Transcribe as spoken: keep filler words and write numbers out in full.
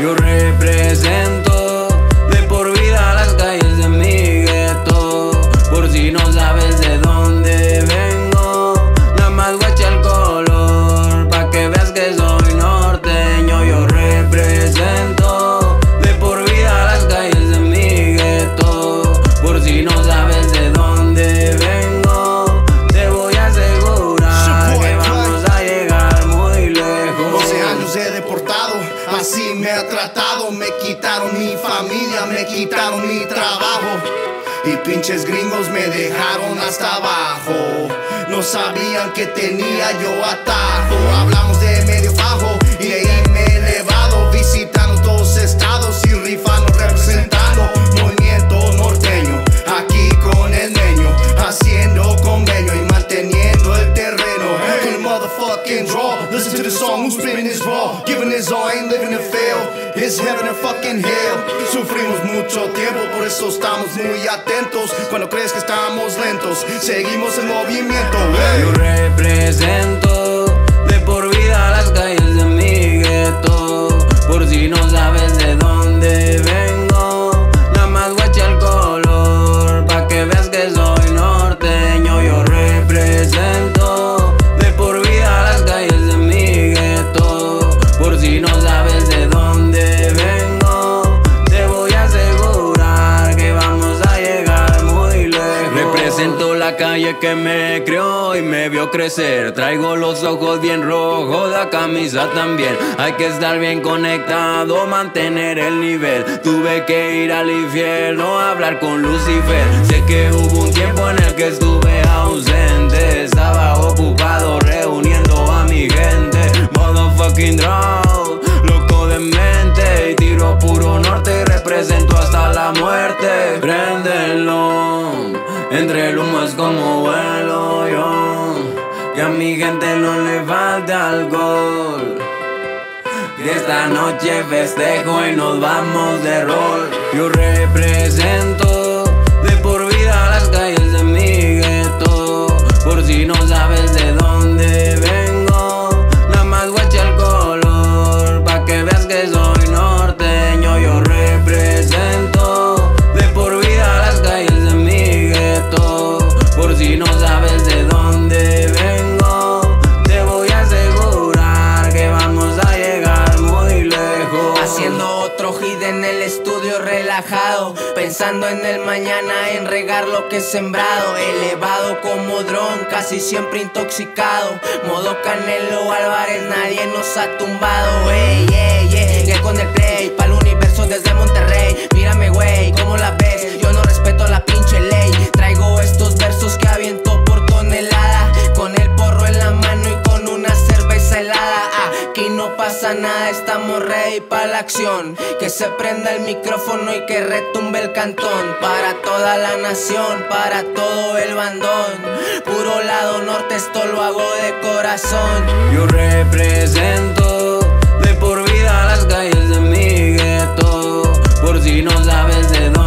Yo represento de por vida las calles de mi gueto. Por si no sabes de dónde vengo, nada más guacha el color pa' que veas que soy norteño. Yo represento de por vida las calles de mi gueto. Por si no sabes de dónde vengo, te voy a asegurar que vamos a llegar muy lejos. doce años he deportado, así me ha tratado. Me quitaron mi familia, me quitaron mi trabajo, y pinches gringos me dejaron hasta abajo. No sabían que tenía yo atajo. Hablamos de medio bajo y de ahí me he elevado, visitando todos estados y rifando, representando movimiento norteño. Aquí con el meño, haciendo convenio y manteniendo el terreno. Con el motherfucking draw, listen to the song, who's spinning his raw, giving his all, ain't living to fail. It's heaven or fucking hell. Sufrimos mucho tiempo, por eso estamos muy atentos. Cuando crees que estamos lentos, seguimos en movimiento. Hey. Yo represento de por vida las calles de mi gueto. Por si no sabes de dónde vengo, nada más guacha el color pa' que veas que soy norteño. Yo represento de por vida las calles de mi gueto. Por si no sabes de dónde vengo, te voy a asegurar que vamos a llegar muy lejos. Represento la calle que me crió y me vio crecer. Traigo los ojos bien rojos, la camisa también. Hay que estar bien conectado, mantener el nivel. Tuve que ir al infierno a hablar con Lucifer. Sé que hubo un tiempo en el que estuve ausente. Estaba ocupado reuniendo a mi gente. Motherfucking draw, loco de mente, y tiro puro norte y represento hasta la muerte. Préndelo, entre el humo es como vuelo yo, que a mi gente no le falta alcohol. Que esta noche festejo y nos vamos de rol. Yo represento de por vida las calles de mi gueto. Por si no sabes de dónde vengo, nada más guacha el color pa' que veas que soy norteño. Yo represento de por vida las calles de mi gueto. Por si no sabes de dónde vengo, te voy a asegurar que vamos a llegar muy lejos. Haciendo otro hit en el estudio relajado, pensando en el mañana, en regar lo que he sembrado. Elevado como dron, casi siempre intoxicado. Modo Canelo Álvarez, nadie nos ha tumbado. Ey, ey, ey, llegué con el play pa'l universo desde Monterrey. Mírame, güey, ¿cómo la ves? Yo no respeto la pinche ley. Traigo estos versos que aviento por tonelada, con el porro en la mano y con una cerveza helada. Aquí no pasa nada, estamos ready para la acción. Que se prenda el micrófono y que retumbe el cantón. Para toda la nación, para todo el bandón. Puro lado norte, esto lo hago de corazón. Yo represento de por vida las calles de mi gueto. Por si no sabes de dónde